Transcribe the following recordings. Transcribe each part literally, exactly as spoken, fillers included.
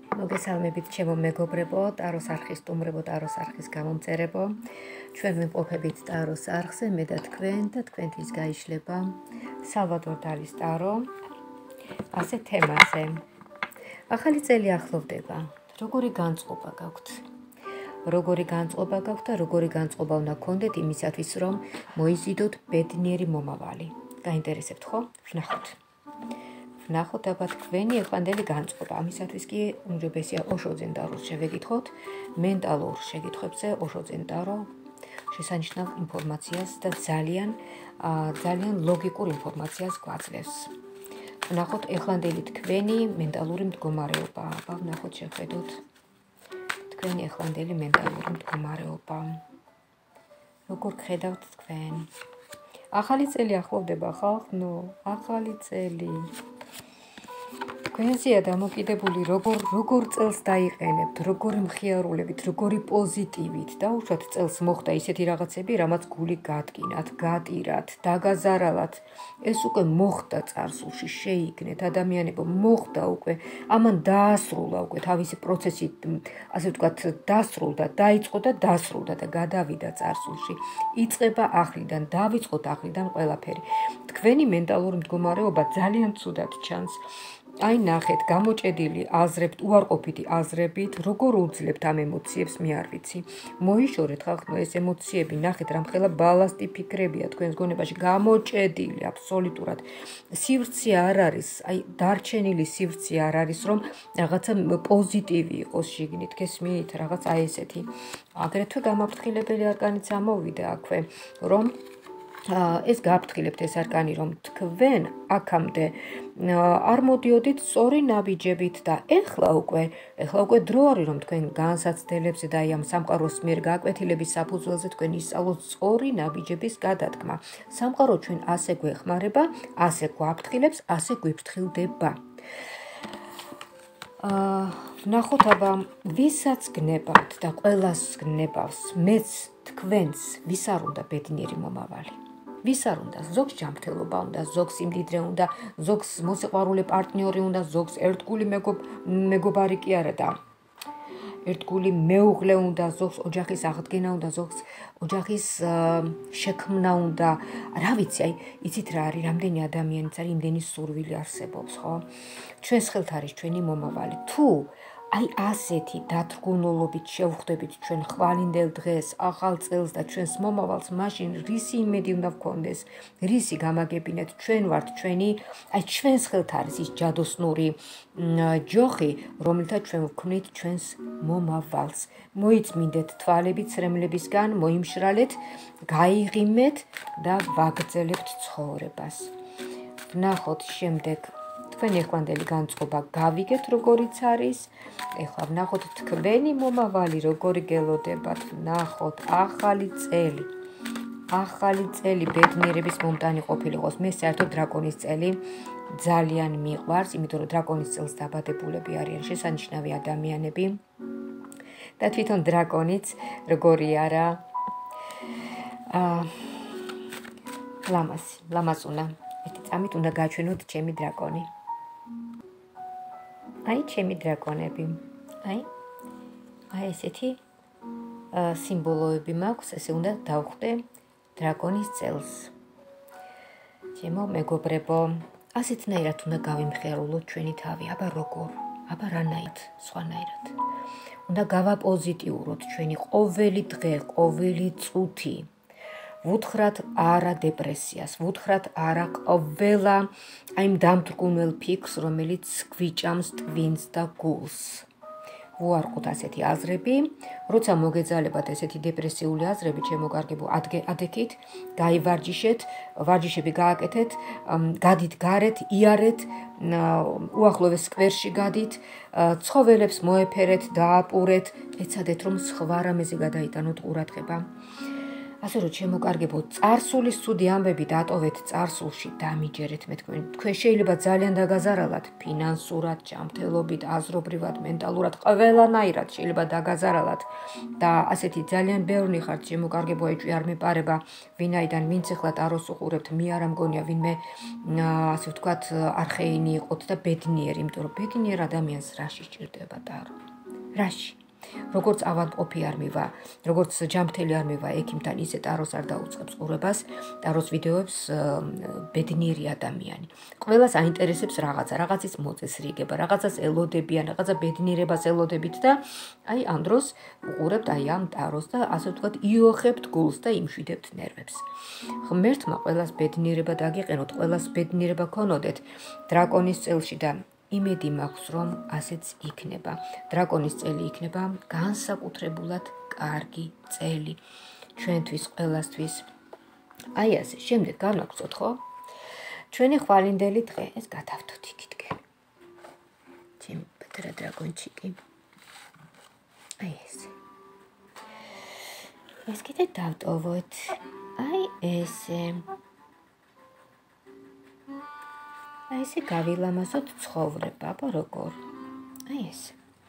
მოგესალმებით ჩემო მეგობრებო, ტაროს არხის სტუმრებო, ტაროს არხის გამომწერებო. ჩვენ ვიმყოფებით ტაროს არხზე, მე და თქვენ და თქვენთვის გაიშლება სალვადორ დალის ტარო. ასე თემაზე. ახალი წელი ახლოვდება. როგორი განწყობა გაქვთ? როგორი განწყობა გაქვთ და როგორი განწყობა უნდა გქონდეთ იმისათვის, რომ მოიზიდოთ ბედნიერი მომავალი. გაინტერესებთ ხო? ვნახოთ. ვნახოთ აბა თქვენი ეხანდელი განწყობა. ამისათვის კი უმჯობესია ოშოძენ ტაროს შევეკითხოთ, მენტალურ შეკითხვებზე ოშოძენ ტარო შესანიშნავ ინფორმაციას და ძალიან ძალიან ლოგიკურ ინფორმაციას გვაძლევს. ვნახოთ ეხანდელი თქვენი მენტალური მდგომარეობა. აბა ვნახოთ შევხედოთ თქვენი ეხანდელი მენტალური მდგომარეობა. როგორ გხედავთ თქვენ? ახალი წელი ახლოვდება ხალხ, ნუ ახალი წელი. თქვენზეა დამოკიდებული როგორ როგორ წელს დაიყენებთ, როგორი მხიარულებით, როგორი პოზიტივით და უშუალოდ წელს მოხდა ისეთი რაღაცები, რამაც გული გადგინათ, გატირათ, დაგაზარალათ. ეს უკვე მოხდა წარსულში, შეიგნეთ ადამიანებო, მოხდა უკვე, ამან დაასრულა უკვე თავისი პროცესი, ასე ვთქვათ, დასრულდა, დაიწყო და დასრულდა და გადავიდა წარსულში. იწყება ახლიდან, დავიწყოთ ახლიდან ყველაფერი. თქვენი მენტალური მდგომარეობა ძალიან ცუდად ჩანს. აი ნახეთ, გამოჭედილი აზრებით, უარყოფითი აზრებით, როგორ უძლებთ ამ ემოციებს, მე არ ვიცი. მოიშორეთ ხალხო ეს ემოციები, ნახეთ რამხელა ბალასტი ფიქრებია თქვენს გონებაში, გამოჭედილი აბსოლუტურად. სივრცე არ არის, აი დარჩენილი სივრცე არ არის, რომ რაღაცა პოზიტივი იყოს შიგნით, გესმით, რაღაც აი ესეთი. აგრეთვე გამაფრთხილებელი არკანიც ამოვიდა აქვე, რომ ეს გააფრთხილებთ ეს არკანი, რომ თქვენ აქამდე არ მოდიოდით სწორი ნაბიჯებით და ეხლა უკვე, ეხლა უკვე დრო არის, რომ თქვენ განსაცდელებზე და აი ამ სამყაროს მიერ გაკვეთილების საფუძველზე თქვენ ისწავლოთ სწორი ნაბიჯების გადადგმა. სამყარო ჩვენ ასე გვეხმარება, ასე გვაფრთხილებს, ასე გვიფრთხილდება. ვნახოთ აბა, ვისაც გნებავთ და ყველას გნებავს, მეც თქვენს ვის არ უნდა ბედნიერი მომავალი. ვის არ უნდა, ზოგს ჯანმრთელობა უნდა, ზოგს სიმდიდრე უნდა, ზოგს მოსიყვარულე პარტნიორი უნდა, ზოგს ერთგული მეგობარი კი არა და ერთგული მეუღლე უნდა, ზოგს ოჯახის აღდგენა უნდა, ზოგს ოჯახის შექმნა უნდა. რა ვიცი, აი, იცით რა არის, რამდენი ადამიანიც არის, იმდენი სურვილი არსებობს, ხო? ჩვენს ხელთ არის ჩვენი მომავალი. თუ აი ასეთი დათრგუნულობით შევხვდებით ჩვენ ხვალინდელ დღეს, ახალ წელს და ჩვენს მომავალს, მაშინ რისი იმედი უნდა გქონდეს, რისი გამაგებინეთ, ჩვენ ვართ ჩვენი, აი ჩვენს ხელთ არის ის ჯადოსნური ჯოხი, რომელთა ჩვენ ვქმნით ჩვენს მომავალს. მოიწმინდეთ თვალები ცრემლებისგან, მოიმშრალეთ, გაიღიმეთ და ვაგრძელებთ ცხოვრებას. ვნახოთ შემდეგ თქვენი ეხლანდელი განწყობა გავიგეთ როგორიც არის. ეხლა ვნახოთ თქვენი მომავალი როგორი გელოდებათ. ვნახოთ ახალი წელი. ახალი წელი ბედნიერების მომტანი ყოფილიყოს. მე საერთოდ დრაკონის წელი ძალიან მიყვარს, იმიტომ რომ დრაკონის წელს დაბადებულები არიან შესანიშნავი ადამიანები. და თვითონ დრაკონიც როგორი არა აა ლამაზი, ლამაზუნა. ერთი წამით უნდა გაჩვენოთ ჩემი დრაკონი. აი ჩემი დრაკონები. აი აი ესეთი სიმბოლოები მაქვს, ესე უნდა დავხვდე დრაკონის წელს. ჩემო მეგობრებო, ასეთნაირად უნდა გავიმხიარულოთ ჩვენი თავი, აბა როგორ, აბა რანაირად, სხვანაირად. უნდა გავაპოზიტიუროთ ჩვენი ყოველი დღე, ყოველი წუთი. ვუთხრათ არა დეპრესიას, ვუთხრათ არა ყველა აი იმ დამთრგუნველ ფიქრს, რომელიც გვიჭამს ტვინს და გულს. ვუარყოთ ასეთი აზრები, როცა მოგეძალებათ ესეთი დეპრესიული აზრები, ჩემო კარგებო, ადექით, გაივარჯიშეთ, ვარჯიშები გააკეთეთ, გადით გარეთ, იარეთ, უახლოვეს სკვერში გადით, ცხოველებს მოეფერეთ, დააპურეთ, ეცადეთ რომ სხვა რამეზე გადაიტანოთ ყურადღება. ასე რომ შემოკარგებო, წარსულის ცუდი ამბები დატოვეთ წარსულში, დამიჯერეთ მე თქვენ. თქვენ შეიძლება ძალიან დაგაზარალათ ფინანსურად, ჯანმრთელობით, აზრობრივად, მენტალურად, ყველანაირად შეიძლება დაგაზარალათ და ასეთი ძალიან ბევრი ხართ შემოკარგებო, ეჭვი არ მეპარება, ვინაიდან ვინც ახლა ტაროს უყურებთ, მე არ ამგონია ვინმე ასე ვთქვათ არხეინი იყოთ და ბედნიერი, იმიტომ რომ ბედნიერ ადამიანს რაში სჭირდება ტარო? რაში? როგორც ავადმყოფი არ მივა, როგორც ჯანმრთელი არ მივა ექიმთან, ისე ტაროს არ დაუწყებს ყურებას, ტაროს ვიდეოებს ბედნიერი ადამიანი. ყველას აინტერესებს რაღაცა, რაღაცის მოწესრიგება, რაღაცას ელოდებიან, რაღაცა ბედნიერებას ელოდებით და აი ამ დროს უყურებთ აი ამ ტაროს და ასე ვთქვათ იოხებთ გულს და იმშვიდებთ ნერვებს. ღმერთმა ყველას ბედნიერება დაგიყენოთ, ყველას ბედნიერება ქონოდეთ დრაკონის წელში და იმედი მაქვს, რომ ასეც იქნება. დრაკონის წელი იქნება განსაკუთრებულად კარგი წელი ჩვენთვის, ყველასთვის. აი ასე, შემდეგ განვაგრძოთ, ხო? ჩვენი ხვალინდელი დღე, ეს გადავდოთ იქითკენ. ჩემი პატარა დრაკონჩიკი. აი ესე. ეს კიდე დავტოვოთ. აი ესე. აი ესე გავილამაზოთ ცხოვრება, აბა როგორ? აი ესე.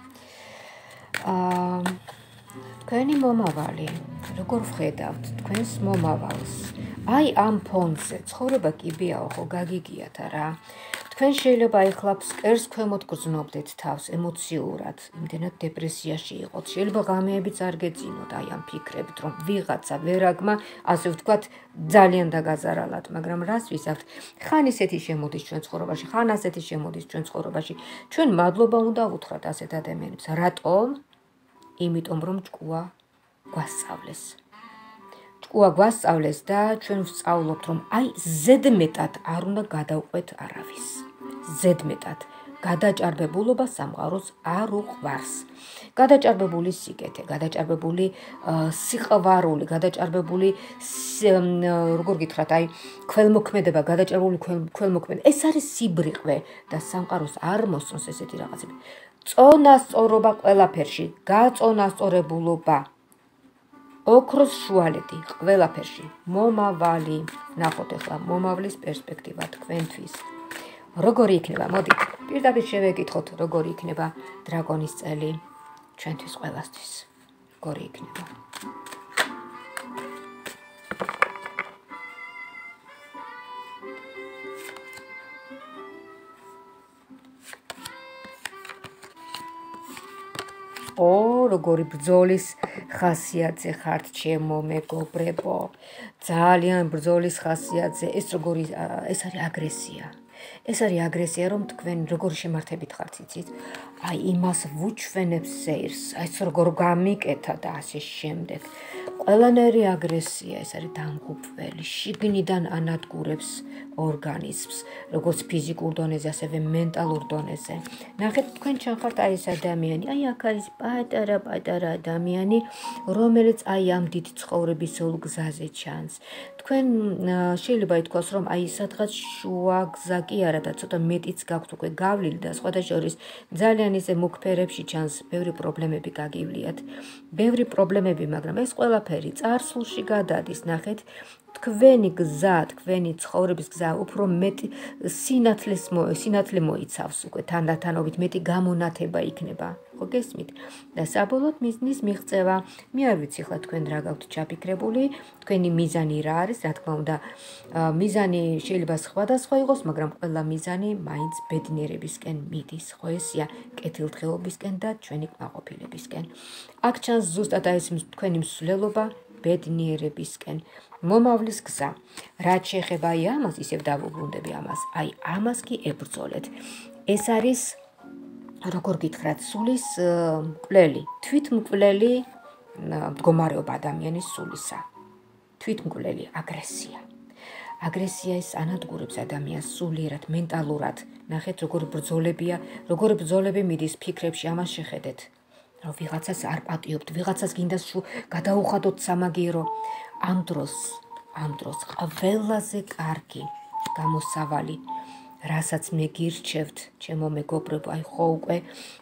აა თქვენი მომავალი, როგორ ვხედავთ თქვენს მომავალს? აი ამ ფონზე ცხოვრება კიბეაო, ხო გაგიგიათ არა? თქვენ შეიძლება ეხლა ფსკერს ქვემოთ გრძნობდეთ თავს ემოციურად, იმდენად დეპრესიაში იყოთ. შეიძლება ღამეებიც არ გეძინოთ აი ამ ფიქრებით, რომ ვიღაცა ვერაგმა, ასე ვთქვათ, ძალიან დაგაზარალათ, მაგრამ რას ვისაუბრთ? ხან ისეთი შემოდის ჩვენ ცხოვრებაში, ხან ასეთი შემოდის ჩვენ ცხოვრებაში. ჩვენ მადლობა უნდა ვუთხრათ ასეთ ადამიანებს. რატომ? იმიტომ რომ ჭკუა გვასწავლეს. ჭკუა გვასწავლეს და ჩვენ ვსწავლობთ, რომ აი ზედმეტად არ უნდა გადავყვეთ არავის. ზედმეტად გადაჭარბებულობა სამყაროს არ უყვარს. გადაჭარბებული სიკეთე, გადაჭარბებული სიყვარული, გადაჭარბებული როგორ გითხრათ, აი ქველმოქმედება, გადაჭარბებული ქველმოქმედება. ეს არის სიბრიყვე და სამყაროს არ მოსწონს ესეთი რაღაცები. წონასწორობა ყველაფერში, გაწონასწორებულობა. ოქროს შუალედი ყველაფერში. მომავალი, ნახოთ ახლა მომავლის პერსპექტივა თქვენთვის. როგორი იქნება? მოდით, პირდაპირ შევეკითხოთ, როგორი იქნება დრაკონის წელი ჩვენთვის ყველასთვის. როგორი იქნება? ო, როგორი ბრძოლის ხასიათზე ხართ ჩემო მეგობრებო. ძალიან ბრძოლის ხასიათზე. ეს როგორი ეს არის აგრესია. ეს არის აგრესია, რომ თქვენ როგორ შემართებით ხართ, იცით? აი იმას ვუჩვენებს სეირს, აი ეს როგორ გამიკეთა და ასე შემდეგ. ყველანაირი აგრესია, ეს არის დამღუპველი, შიგნიდან ანადგურებს ორგანიზმს, როგორც ფიზიკურ დონეზე, ასევე მენტალურ დონეზე. ნახეთ, თქვენ ჩან ხართ აი ეს ადამიანი, აი აქ არის პატარა პატარა ადამიანი, რომელიც აი ამ დიდ ცხოვრებისეულ გზაზე ჩანს. თქვენ შეიძლება ითქვას, რომ აი სადღაც შუა გზა კი არა და ცოტა მეტიც გაქვთ უკვე გავლილი და სხვათა შორის ძალიან ისე მუქ ფერებში ჩანს, ბევრი პრობლემები გაგივლიათ. ბევრი პრობლემები, მაგრამ ეს ყველაფერი წარსულში გადადის, ნახეთ. თქვენი გზა, თქვენი ცხოვრების გზა უფრო მეტი სინათლეს სინათლე მოიცავს უკვე თანდათანობით მეტი გამონათება იქნება. ხო გესმით? და საბოლოოდ მიზნის მიღწევა. მე არ ვიცი ხლა თქვენ რა გაქვთ ჩაფიქრებული, თქვენი მიზანი რა არის, რა თქმა უნდა, მიზანი შეიძლება სხვადასხვა იყოს, მაგრამ ყველა მიზანი მაინც ბედნიერებისკენ მიდის, ხო ესია, კეთილდღეობისკენ და ჩვენი კმაყოფილებისკენ. აქ ჩანს ზუსტად აი ეს თქვენი მსვლელობა ბედნიერებისკენ. მომავლის გზა. რაც შეეხება აი ამას, ისევ დავუბრუნდები ამას. აი ამას კი ებრძოლეთ. ეს არის როგორ გითხრათ, სულის მკვლელი, თვითმკვლელი მდგომარეობა ადამიანის სულისა. თვითმკვლელი აგრესია. აგრესია ის ანადგურებს ადამიანს სულიერად, მენტალურად. ნახეთ, როგორ ბრძოლებია, როგორ ბრძოლები მიდის ფიქრებში, ამას შეხედეთ. რომ ვიღაცას არ პატიობთ, ვიღაცას გინდა გადაუხადოთ სამაგიერო. ამ დროს, ამ დროს ყველაზე კარგი გამოსავალი, რასაც მე გირჩევთ, ჩემო მეგობრებო, აი ხო უკვე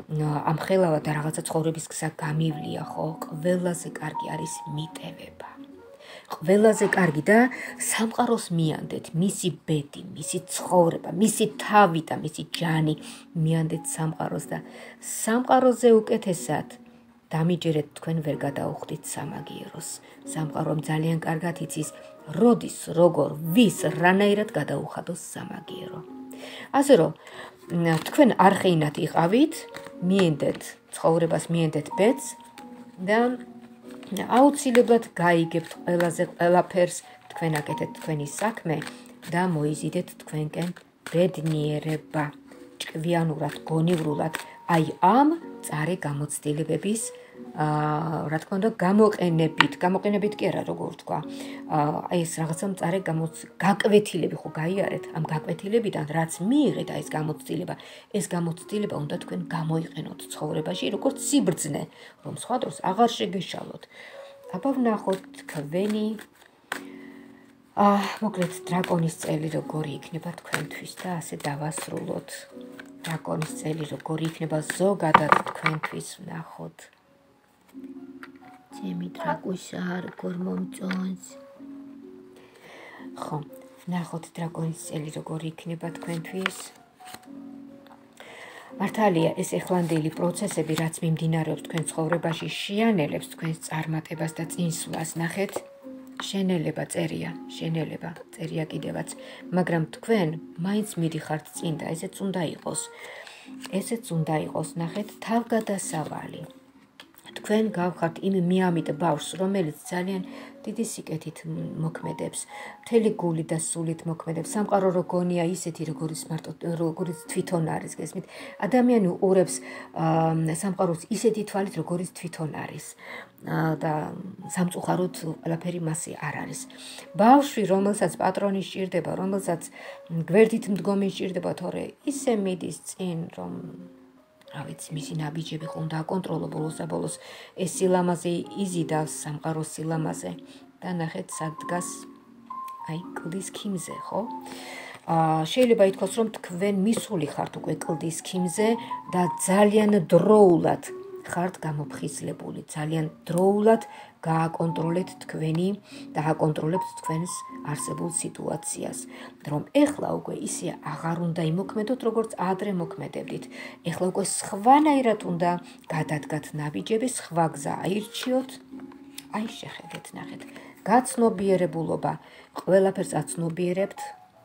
ამხელავა და რაღაცა ცხოვრების გზა გამივლია, ხო, ყველაზე კარგი არის მიტევება. ყველაზე კარგი და სამყაროს მიანდეთ, მისი ბედი, მისი ცხოვრება, მისი თავი და მისი ჯანი მიანდეთ სამყაროს და სამყაროზე უკეთესად დამიჯერეთ თქვენ ვერ გადაუხდით სამაგიეროს. სამყარომ ძალიან კარგად იცის, როდის, როგორ, ვის, რანაირად გადაუხადოს სამაგიერო. ასე რომ თქვენ არხეინად იყავით, მიენდეთ ცხოვრებას, მიენდეთ ბედს და აუცილებლად გაიგებთ ყველაზე ყველაფერს, თქვენ აკეთეთ თქვენი საქმე და მოიზიდეთ თქვენკენ ბედნიერება, ჭკვიანურად, გონივრულად, აი ამ წარე გამოცდილებების რა თქმა უნდა გამოყენებით, გამოყენებით კი არა, როგორ ვთქვა, აი ეს რაღაცა მწარე გაკვეთილები ხო გაიარეთ, ამ გაკვეთილებიდან რაც მიიღეთ აი ეს გამოცდილება, ეს გამოცდილება უნდა თქვენ გამოიყენოთ ცხოვრებაში, როგორც სიბრძნე, რომ სხვა დროს აღარ შეგეშალოთ. აბა ვნახოთ თქვენი მოკლედ დრაკონის წელი როგორი იქნება თქვენთვის და ასე დავასრულოთ. დრაკონის წელი როგორი იქნება ზოგადად თქვენთვის ვნახოთ. ჩემი დრაკუშა როგორ მომწონს. ხო, ვნახოთ დრაკონის წელი როგორი იქნება თქვენთვის. მართალია ეს ეხლანდელი პროცესები, რაც მიმდინარეობს თქვენ ცხოვრებაში, შეანელებს თქვენს წარმატებას და წინსვლას. ნახეთ, შენელება წერია, შენელება წერია კიდევაც, მაგრამ თქვენ მაინც მიდიხართ წინ და ესეც უნდა იყოს. ესეც უნდა იყოს, ნახეთ, თავგადასავალი. თქვენ გავხართ იმ მიამიტ ბავშვს, რომელიც ძალიან დიდი სიკეთით მოქმედებს, მთელი გული და სულით მოქმედებს. სამყარო რო გონია ისეთი, როგორიც მარტო როგორიც თვითონ არის, გესმით? ადამიანი უყურებს სამყაროს ისეთი თვალით, როგორიც თვითონ არის. და სამწუხაროდ ყველაფერი მასე არ არის. ბავშვი, რომელსაც პატრონი სჭირდება, რომელსაც გვერდით მდგომი სჭირდება, თორე ისე მიდის წინ, რომ რა ვიცი, მისი ნაბიჯები ხო უნდა აკონტროლო ბოლოს-აბოლოს, ეს სილამაზე იზიდავს სამყაროს სილამაზე და ნახეთ სად დგას აი კლდის ქიმზე, ხო? შეიძლება ითქვას, რომ თქვენ მისული ხართ უკვე კლდის ქიმზე და ძალიან დროულად ხართ გამოფხიზლებული, ძალიან დროულად გააკონტროლეთ თქვენი და აკონტროლებთ თქვენს არსებულ სიტუაციას, რომ ეხლა უკვე ისე აღარ უნდა იმოქმედოთ, როგორც ადრე მოქმედებდით. ეხლა უკვე სხვანაირად უნდა გადადგათ ნაბიჯები, სხვა გზა აირჩიოთ. აი შეხედეთ, ნახეთ, გაცნობიერებულობა, ყველაფერს აცნობიერებთ,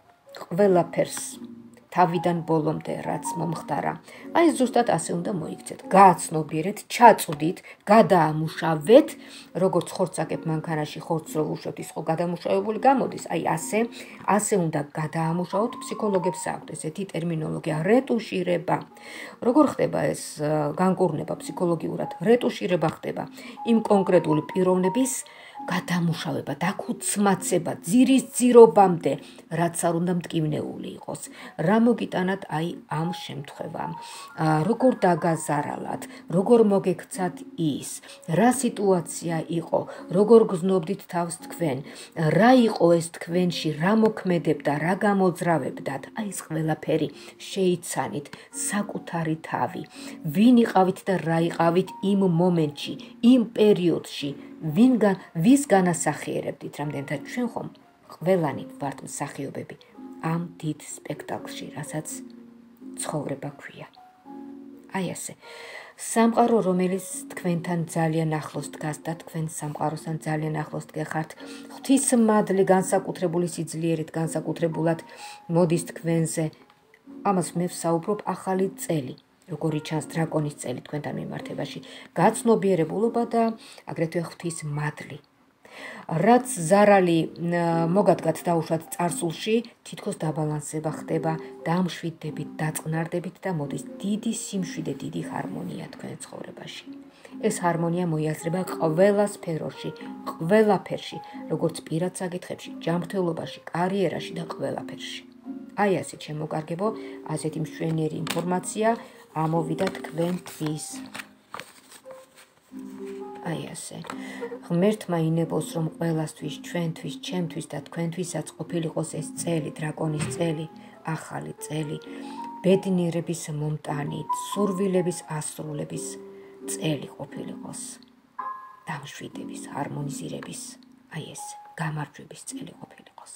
ყველაფერს თავიდან ბოლომდე რაც მომხდარა. აი ზუსტად ასე უნდა მოიქცეთ. გააცნობიერეთ, ჩაწვდით, გადაამუშავეთ, როგორც ხორცაკებ მანქანაში ხორცს რო უშვებთ, ის ხო გადამუშავებული გამოდის. აი ასე, ასე უნდა გადაამუშავოთ. ფსიქოლოგებს აქვთ ესეთი ტერმინოლოგია, რეტუშირება. როგორ ხდება ეს განკურნება ფსიქოლოგიურად? რეტუშირება ხდება იმ კონკრეტული პიროვნების გადამუშავება, დაქუცმაცება, ძირის ძირობამდე, რაც არ უნდა მტკივნეული იყოს. რა მოგიტანათ აი ამ შემთხვევამ? როგორ დაგაზარალათ, როგორ მოგექცათ ის, რა სიტუაცია იყო, როგორ გზნობდით თავს თქვენ, რა იყო ეს თქვენში, რა მოქმედებდა, რა გამოძრავებდათ, აი ეს ყველაფერი შეიცანით, საკუთარი თავი, ვინ იყავით და რა იყავით იმ მომენტში, იმ პერიოდში, ვინგან ვის განასახიერებდით, რამდენთან ჩვენ ხომ ყველანი ვართ მსახიობები ამ დიდ სპექტაკლში, რასაც ცხოვრება ქვია. აი ასე. სამყარო, რომელიც თქვენთან ძალიან ახლოს დგას და თქვენ სამყაროსთან ძალიან ახლოს დგეხართ, ღვთისმადლი განსაკუთრებული სიძლიერით, განსაკუთრებულად მოდის თქვენზე. ამას მე ვსაუბრობ ახალი წელი. როგორი ჩანს დრაკონის წელი თქვენთან მიმართებაში, გაცნობიერებულობა და აგრეთვე ღვთისმადლი. რაც ზარალი მოგადგათ დაუშვათ წარსულში, თითქოს დაბალანსება ხდება, დამშვიდდებით, დაწყნარდებით და მოდის დიდი სიმშვიდე, დიდი ჰარმონია თქვენ ცხოვრებაში. ეს ჰარმონია მოიაზრება ყველა სფეროში, ყველაფერში, როგორც პირად საკითხებში, ჯანმრთელობაში, კარიერაში და ყველაფერში. აი ასე ჩემო კარგებო, ასეთი მშვენიერი ინფორმაცია ამოვიდა თქვენთვის. აი ასე. ღმერთმა ინებოს, რომ ყველასთვის, ჩვენთვის, ჩემთვის და თქვენთვისაც ყოფილიყოს ეს წელი, დრაკონის წელი, ახალი წელი, ბედნიერების მომტანი, სურვილების ასრულების წელი ყოფილიყოს, დამშვიდების, ჰარმონიზირების. აი ეს. გამარჯვების წელი ყოფილიყოს.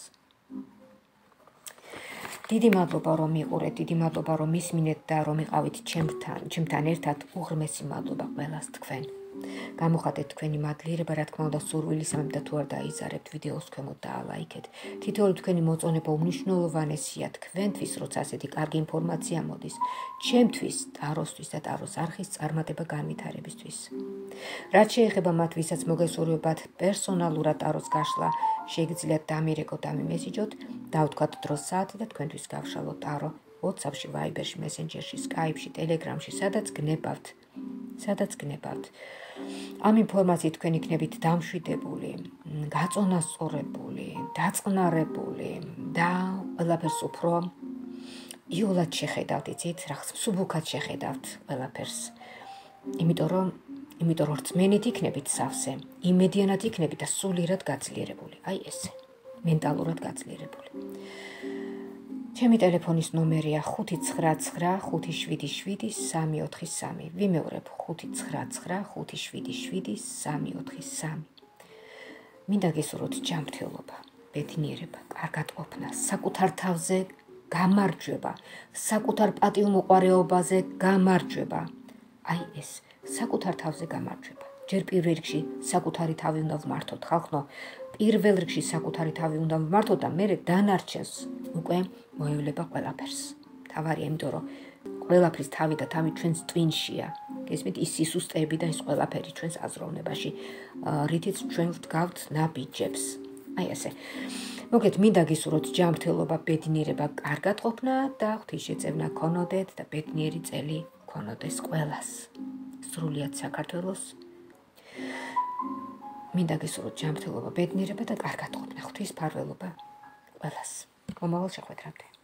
დიდი მადლობა რომ მიყურეთ, დიდი მადლობა რომ მისმინეთ და რომ იყავით ჩემთან, ჩემთან ერთად უღრმესი მადლობა ყველას თქვენ. გამოხატეთ თქვენი მადლიერება, რა თქმა უნდა, სურვილისამებრ და თუ არ დაიზარებთ ვიდეოს ქვემოთ დაალაიქეთ. თითოეული თქვენი მოწონება უმნიშვნელოვანესია თქვენთვის, როცა ასეთი კარგი ინფორმაცია მოდის, ჩემთვის, ტაროსთვის და ტაროს არხის წარმატება განვითარებისთვის. რაც შეეხება მათ, ვისაც მოგესურვებათ პერსონალურად ტაროს გაშლა, შეგიძლიათ დამირეკოთ და მიმესიჯოთ, დავთქვათ დროს საათი და თქვენთვის გავშალოთ ტარო WhatsApp-ში, Viber-ში, Messenger-ში, Skype-ში, Telegram-ში, სადაც გნებავთ. სადაც გნებავთ. ამ ინფორმაციით თქვენ იქნებით დამშვიდებული, გაწონასწორებული, დაწყნარებული და ყველაფერს უფრო იოლად შეხედავთ, იცით, რაღაც მსუბუქად შეხედავთ ყველაფერს. იმიტომ რომ იმიტომ რომ რწმენით იქნებით სავსე, იმედიანად იქნებით და სულიერად გაძლიერებული. აი ესე, მენტალურად გაძლიერებული. ჩემი ტელეფონის ნომერია ხუთი ცხრა ცხრა ხუთი შვიდი შვიდი სამი ოთხი სამი. ვიმეორებ ხუთი ცხრა ცხრა ხუთი შვიდი შვიდი სამი ოთხი სამი. მინდა გესურვოთ ჯანმრთელობა, ბედნიერება, კარგად ყოფნა, საკუთარ თავზე გამარჯვება, საკუთარ პატივმოყვარეობაზე გამარჯვება. აი ეს, საკუთარ თავზე გამარჯვება. ჯერ პირველ რიგში საკუთარი თავი უნდა ვმართოთ, ხალხო. პირველ რიგში საკუთარი თავი უნდა ვმართოთ და მერე დანარჩენს უკვე მოევლება ყველაფერს. თავარია, იმიტომ რომ ყველაფრის თავი და თავი ჩვენს ტვინშია. გესმით, ის სისუსტეები და ის ყველაფერი ჩვენს აზროვნებაში, რითიც ჩვენ ვდგავთ ნაბიჯებს. აი ესე. მოგეთ, მინდა გისურვოთ ჯანმრთელობა, ბედნიერება, კარგად ყოფნა და ღვთისშეწევნა ქონოდეთ და ბედნიერი წელი ქონოდეს ყველას. სრულიად საქართველოს. მინდა გისურვოთ ჯანმრთელობა, ბედნიერება და კარგად ყოფნა, ღვთის მფარველობა ყველას. მომავალ შეხვედრამდე.